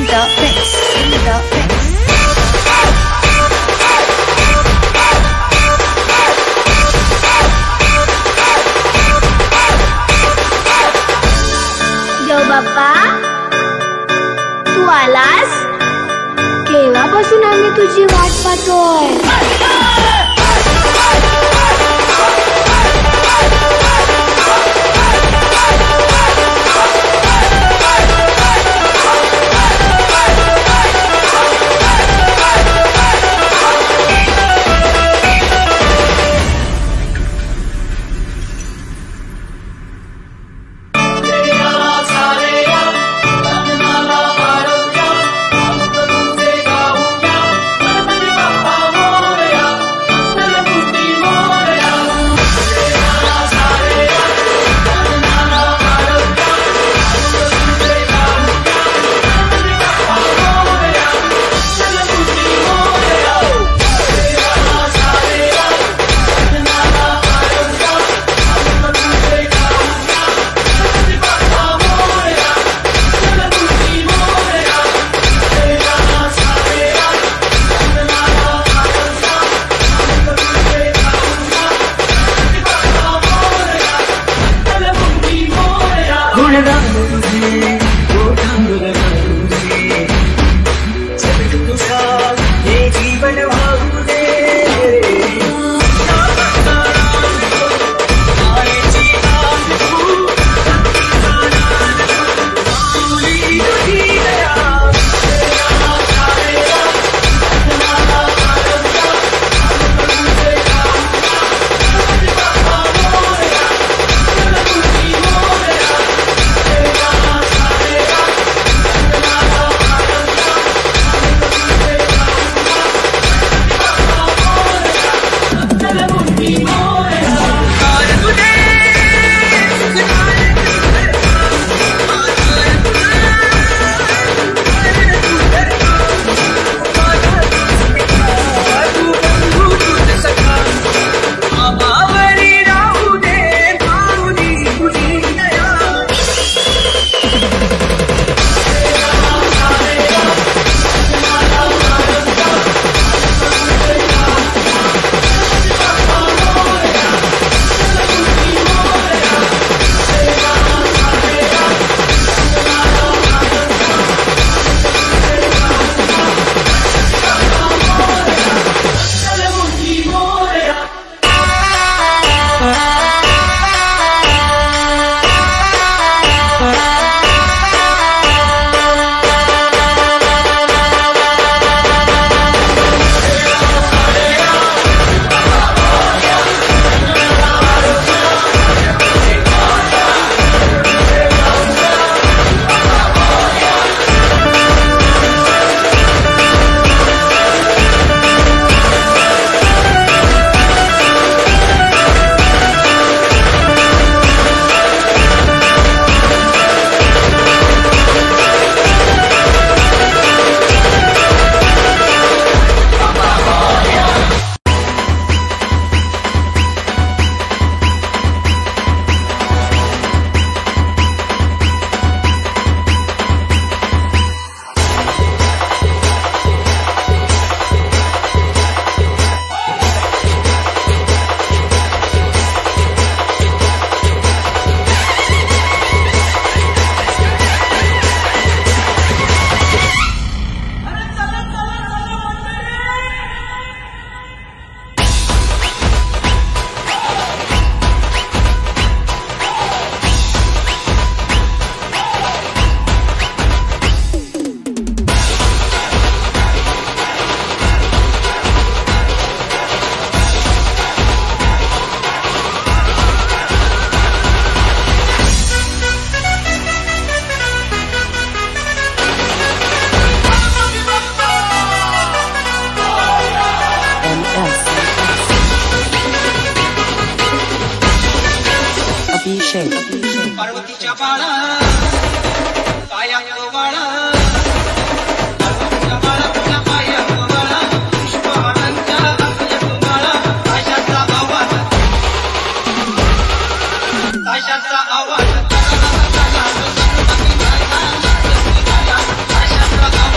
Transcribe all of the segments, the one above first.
the mix. देव बाप्पा, तू आलास? केव्हापासून आम्ही तुझी वाट पाहतोय. पार्वतीच्या बाळा पाया बाळा आवाज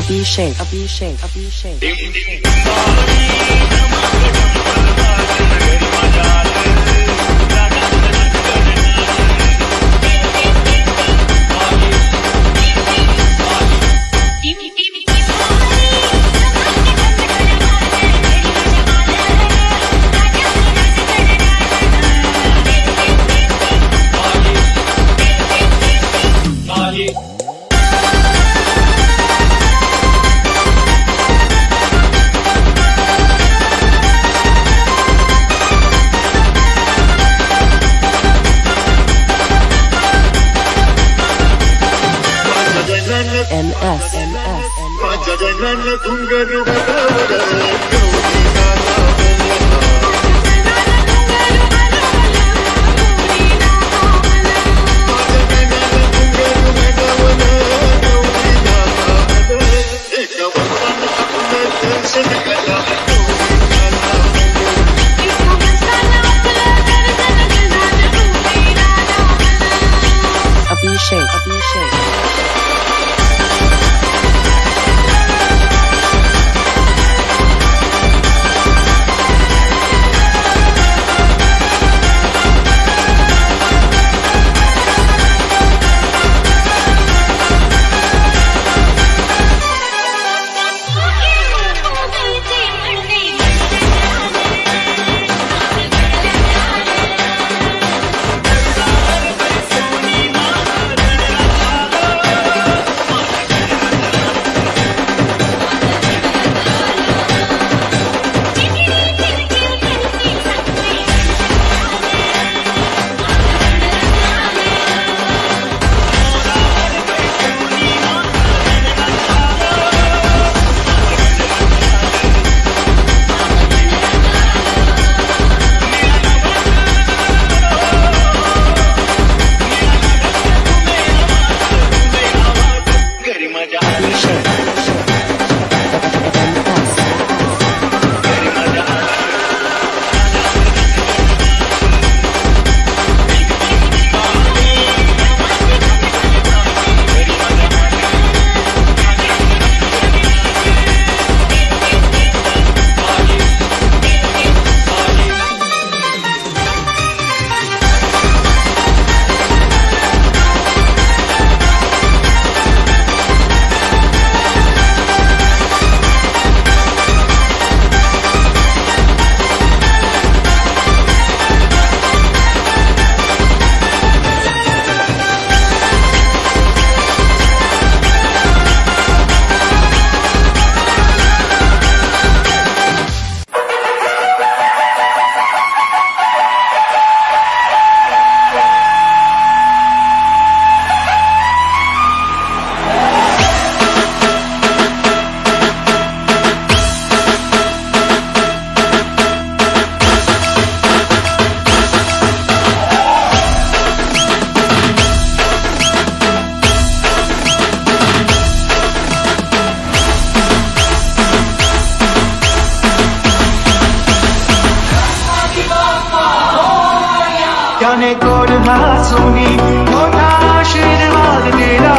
जाने कौन हाथ सुनी मोटा आशीर्वाद तेरा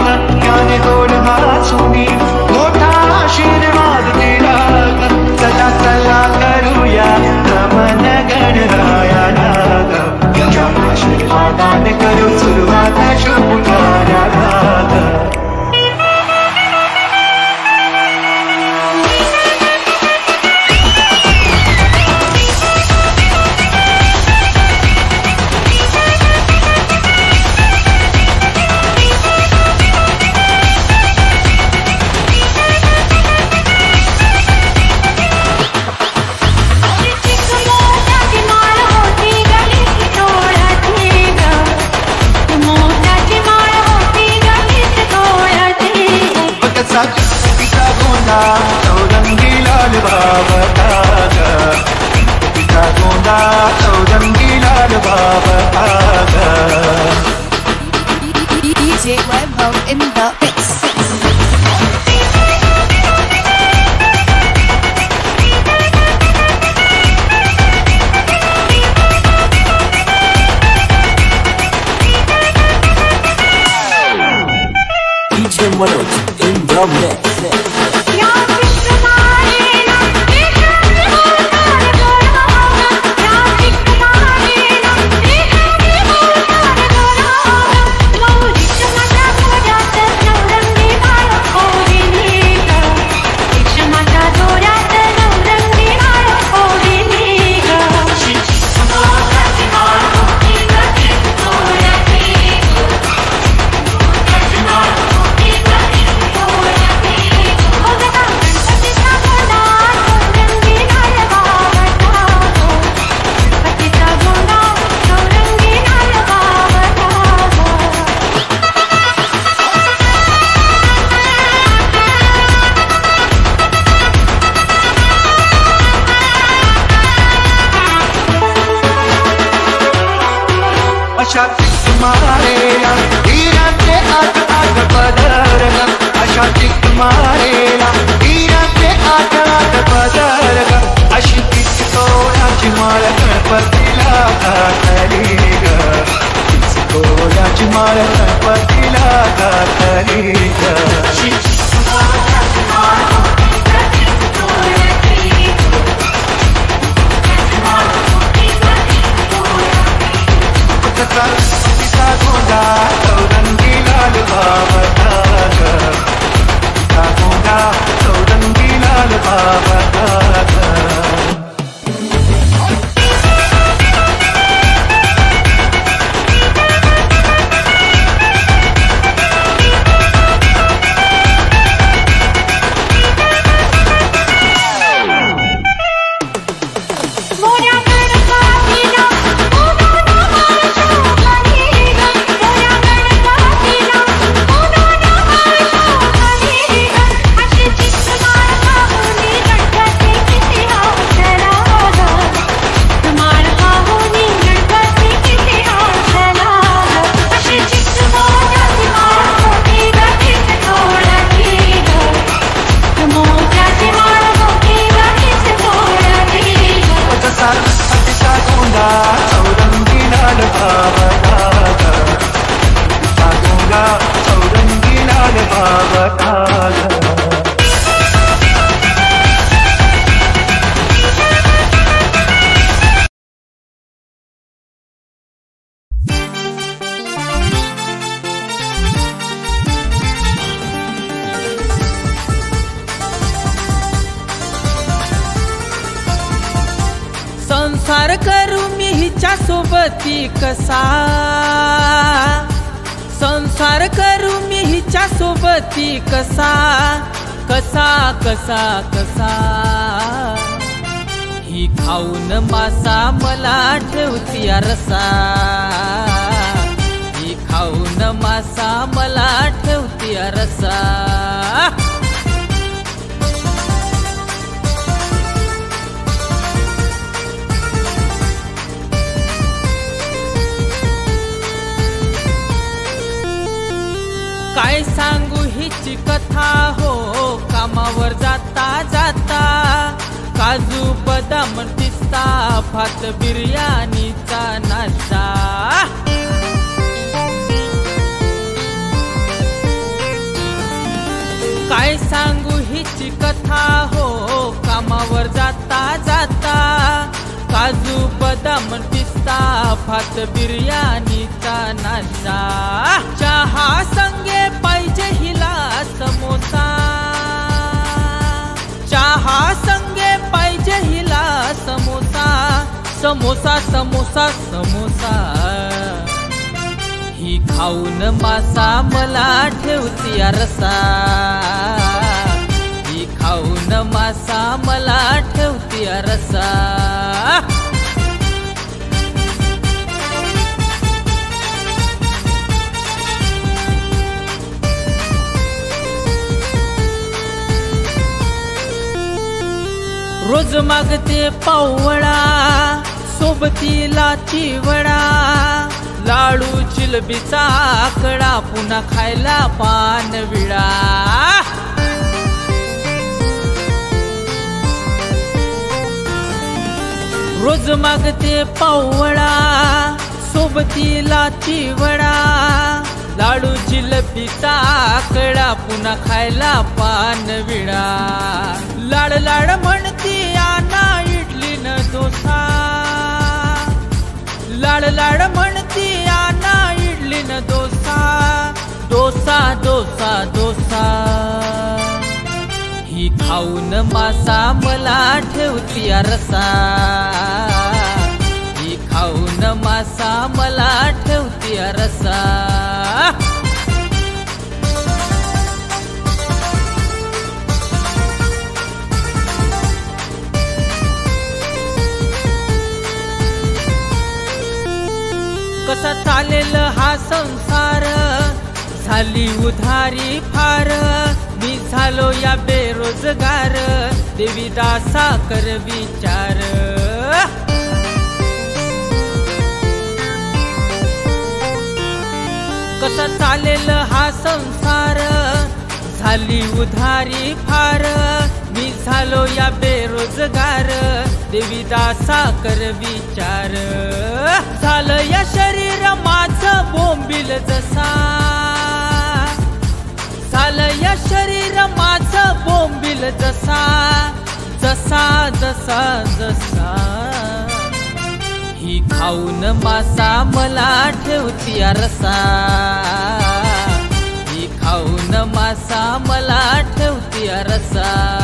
जाने कौन हाथ सुनी मोटा आशीर्वाद तेरा सदा सला करूया रमन गणराया नागा आशीर्वादान करू सुरुवात शुभ कार्याला DJ Webhub in the mix. DJ Manoj in the the mix. अशा चिक मारेला हीराचे आठ आठ पदरगा अशा चिक मारेला हीराचे आठ आठ पदरगा अशी तीच तोळ्याची माळ गणपतीला घातली ग तीच तोळ्याची माळ गणपतीला घातली ग तिचा गोंडा चौरंगी लाल बाबा तिचा गोंडा चौरंगी लाल बाबा संसार करू मी हिच्या सोबती कसा संसार करू मी हिच्या सोबती कसा कसा कसा कसा ही खाऊन मासा मला ठेवती रसा ही खाऊन मासा मला ठेवती रसा काय सांगू हिची कथा हो कामावर जाता जाता काजू बदाम पिस्ता भात बिर्याणीचा नाश्ता काय सांगू हिची कथा हो कामावर जाता जाता काजू बदाम पिस्ता भात बिर्याणीचा नाश्ता चहा संगे पाहिजे हिला समोसा चहा संगे पाहिजे हिला समोसा समोसा समोसा समोसा ही खाऊन मासा मला ठेवती रसा ही खाऊन मासा मला ठेवती रसा रोज मागते पावळा सोबतीला चिवडा लाडू जिलबीचा आकडा पुन्हा खायला पानविळा रोज मागते पावळा सोबतीला चिवडा लाडू जिलबीचा आकडा पुन्हा खायला पानविडा लाड लाड म्हणती आना इडली न डोसा लाड लाड म्हणती आना इडली न डोसा डोसा डोसा डोसा ही खाऊन मासा मला ठेवती रसा ही खाऊन मासा मला ठेवती रसा कसा चालेल हा संसार झाली उधारी फार मी झालो या बेरोजगार देवीदासा कर विचार कसा चालेल हा संसार झाली उधारी फार मी झालो या बेरोजगार देवीदासा कर विचार झालं या शरीर माझं बोंबील जसा झालं या शरीर माझं बोंबील जसा जसा जसा जसा ही खाऊन मासा मला ठेवती रसा ही खाऊन मासा मला ठेवती रसा